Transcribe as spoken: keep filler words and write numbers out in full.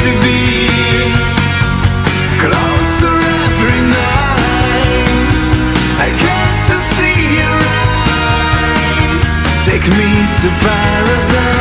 to be closer every night. I get to see your eyes, take me to paradise.